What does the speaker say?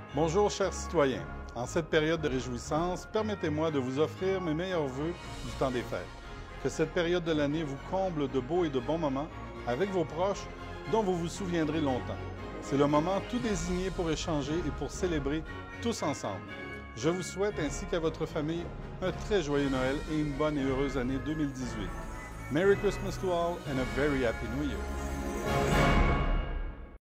Bonjour chers citoyens. En cette période de réjouissance, permettez-moi de vous offrir mes meilleurs vœux du temps des fêtes. Que cette période de l'année vous comble de beaux et de bons moments avec vos proches dont vous vous souviendrez longtemps. C'est le moment tout désigné pour échanger et pour célébrer tous ensemble. Je vous souhaite ainsi qu'à votre famille un très joyeux Noël et une bonne et heureuse année 2018. Merry Christmas to all and a very happy New Year.